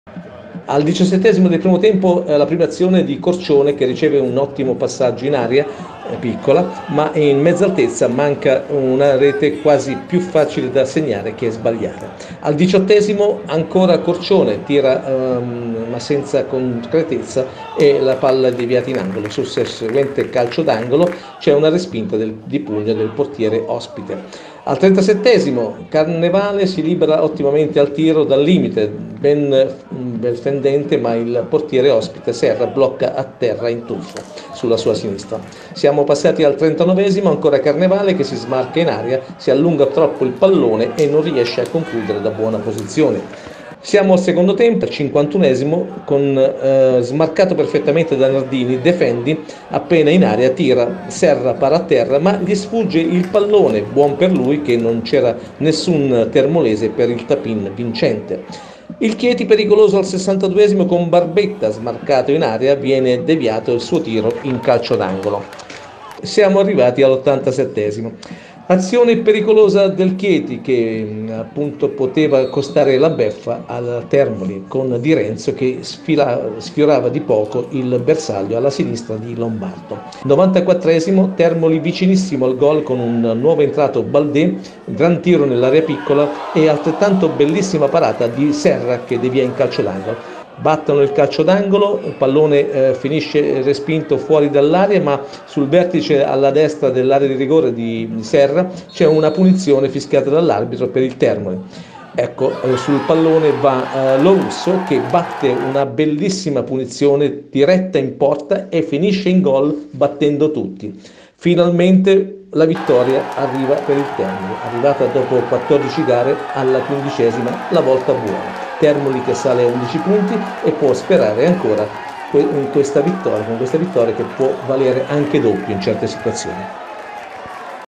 Al 17° del primo tempo la prima azione di Corcione che riceve un ottimo passaggio in aria, piccola, ma in mezza altezza manca una rete quasi più facile da segnare che sbagliare. Al 18° ancora Corcione tira ma senza concretezza e la palla è deviata in angolo. Sul seguente calcio d'angolo c'è una respinta di pugno del portiere ospite. Al 37° Carnevale si libera ottimamente al tiro dal limite, ben fendente, ma il portiere ospite Serra blocca a terra in tuffo sulla sua sinistra. Siamo passati al 39°, ancora Carnevale che si smarca in aria, si allunga troppo il pallone e non riesce a concludere da buona posizione. Siamo al secondo tempo, al 51°, con smarcato perfettamente da Nardini, Defendi appena in aria tira, Serra para a terra, ma gli sfugge il pallone, buon per lui che non c'era nessun termolese per il tap-in vincente. Il Chieti pericoloso al 62° con Barbetta smarcato in aria, viene deviato il suo tiro in calcio d'angolo. Siamo arrivati all'87°. Azione pericolosa del Chieti che appunto poteva costare la beffa al Termoli con Di Renzo che sfiorava di poco il bersaglio alla sinistra di Lombardo. 94°, Termoli vicinissimo al gol con un nuovo entrato Baldé, gran tiro nell'area piccola e altrettanto bellissima parata di Serra che devia in calcio d'angolo. Battono il calcio d'angolo, il pallone finisce respinto fuori dall'area, ma sul vertice alla destra dell'area di rigore di Serra c'è una punizione fischiata dall'arbitro per il Termoli. Ecco, sul pallone va Lo Russo che batte una bellissima punizione diretta in porta e finisce in gol battendo tutti. Finalmente la vittoria arriva per il Termoli, arrivata dopo 14 gare alla 15°, la volta buona. Termoli che sale a 11 punti e può sperare ancora con questa vittoria che può valere anche doppio in certe situazioni.